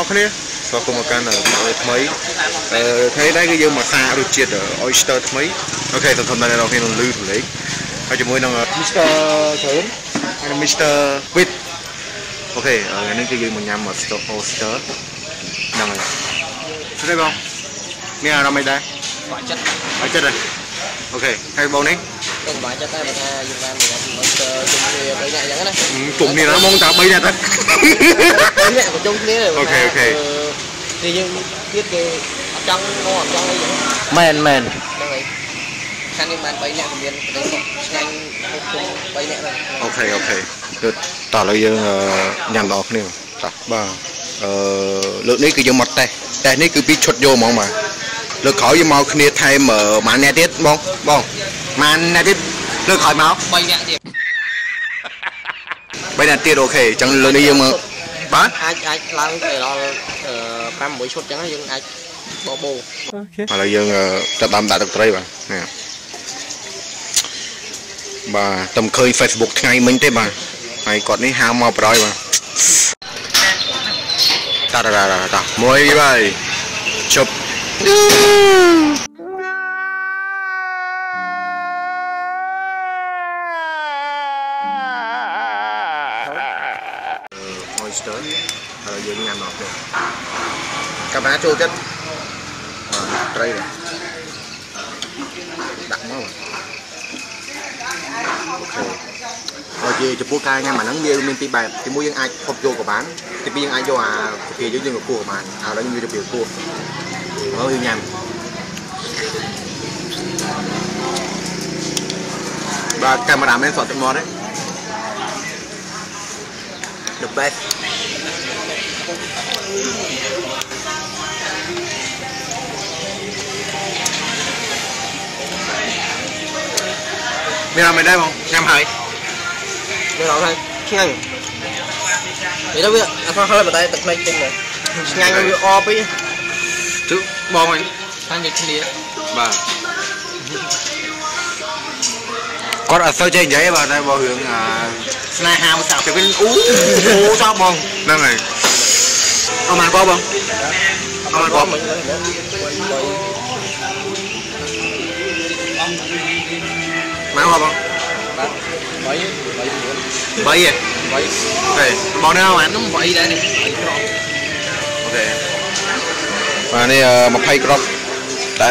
อกเนี่ยก็คงมาการថ្មីថ្ងៃនេះគឺយើងមកសាររសជាតិ oyster ថ្មីអូខេសូមតែអ្នកនរគ្នានឹងលឺលេងហើយជាមួយនឹង Mr. ច្រើនហើយនឹង Mr. Wit អូខេថ្ងៃនេះគឺយើងមកញ៉ាំ oyster ហ្នឹងហើយស្រីបងមានអារម្មណ៍អីដែរបាក់ចិត្តហើយអូខេហើយបងនេះខ្ញុំបាក់ចិត្តដែរបើថាយើងបានញ៉ាំ oyster ជុំគ្នា3នាក់អញ្ចឹងណាជុំគ្នាណាមកតា3នាក់ទៅ3នាក់ក៏ជុំគ្នាអូខេនេះយើងទៀតគេអត់ចង់មកអត់ចង់អីចឹងមែនហ្នឹងហើយខាងនេះបាន3នាក់ក៏មានប្រទេសឆ្ងាញ់ពុកជុំ3នាក់ហ្នឹងអូខេគឺតោះឥឡូវយើងញ៉ាំដល់គ្នាតោះបាទលើកនេះគឺយើងមកតេស្តនេះគឺពីឈុតយកហ្មងបាទលើកក្រោយយើងមកគ្នាថែមម៉ានអ្នកទៀតបងម៉ានអ្នកទៀតលើកក្រោយមក3នាក់ទៀតអូខេអញ្ចឹងលើនេះយើងមកបាទអាចឡើងទៅដល់5-6ឈុតអញ្ចឹងយើងអាចបបោអូខេឥឡូវយើងចាប់ដើមដាក់ទឹកត្រីបាទនេះបាទតែឃើញ Facebook ថ្ងៃមិញទេបាទហើយគាត់នេះហាមមកប្រយបាទតាមួយបាយជប់oyster ហើយយើងញ៉ាំអត់ទេកាមេរ៉ាចូលចិត្តត្រីដាក់មកអូខេចំពោះការញ៉ាំអាហ្នឹងវាមានពីរបែបទីមួយយើងអាចហូបយកក៏បានទីពីរយើងអាចយកអាកាពីយើងក៏គួរក៏បានឥឡូវមានរបៀបគួរហើយយើងញ៉ាំបាទកាមេរ៉ាមែនសតទឹកមាត់ទេ the best មានអត់មែនដែរបងញ៉ាំហើយមានអត់ហើយឆ្ងាញ់និយាយទៅវាអត់ហើយតែទឹកភ្នែកពេញឆ្ងាញ់វាអពីជឹកបងអញខាងនិយាយគ្នាបាទគាត់អត់សូវចេះនិយាយបាទតែបើរឿងស្នេហាមួយសាក់ទៅវិញអូចោលបងហ្នឹងហើយអត់បានបងអត់បានបងមកហ៎បង3ហ៎បងនេះអាននោះ3ដែរនេះ3គ្រាប់អូខេបាទនេះ20គ្រាប់តែ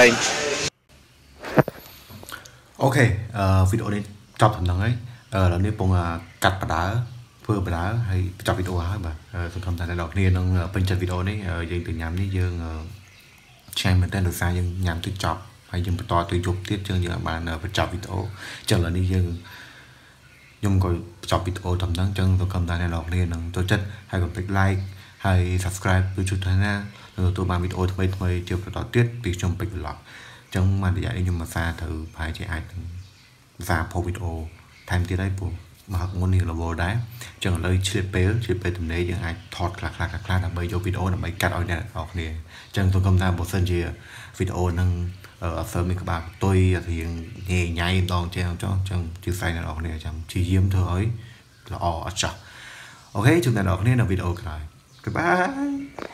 អូខេវីដេអូនេះចប់ត្រឹមហ្នឹងហើយឥឡូវនេះពងកាត់បដាធ្វើបដាហើយបញ្ចប់វីដេអូហើយបាទសង្ឃឹមថាអ្នកនរគ្នានឹងពេញចិត្តវីដេអូនេះយើងទៅញ៉ាំនេះយើងឆ្ងាញ់មែនតើដោយសារយើងញ៉ាំទៅចប់ហើយយើងបន្តទៅយប់ទៀតយើងបានបញ្ចប់វីដេអូចឹងឥឡូវនេះខ្ញុំក៏បញ្ចប់វីដេអូត្រឹមហ្នឹងចឹងសង្ឃឹមថាអ្នកនរគ្នានឹងចូលចិត្តហើយកុំភ្លេច like ហើយ subscribe គឺជួយថាណាទទួលបានវីដេអូថ្មីជាបន្តទៀតពីខ្ញុំពេជ្រ vlog ចឹងមករយៈនេះខ្ញុំមកសារត្រូវប្រហែលជាអាចសារផុសវីដេអូថែមទៀតហើយព្រោះមកហឹកមុននេះរវល់ដែរចឹងឥឡូវឆ្លៀតពេលទំនេរយើងអាចថតខ្លះដើម្បីយកវីដេអូដើម្បីកាត់ឲ្យអ្នកនរគ្នាចឹងសង្ឃឹមថាបើសិនជាវីដេអូហ្នឹងអត់សូវមានក្បាលផ្ទុយរៀងញ៉ៃម្ដងចឹងជាស្អីអ្នកនរគ្នាចាំព្យាយាមធ្វើឲ្យល្អអត់ចាស់អូខេជួបអ្នកនរគ្នានៅវីដេអូក្រោយ Goodbye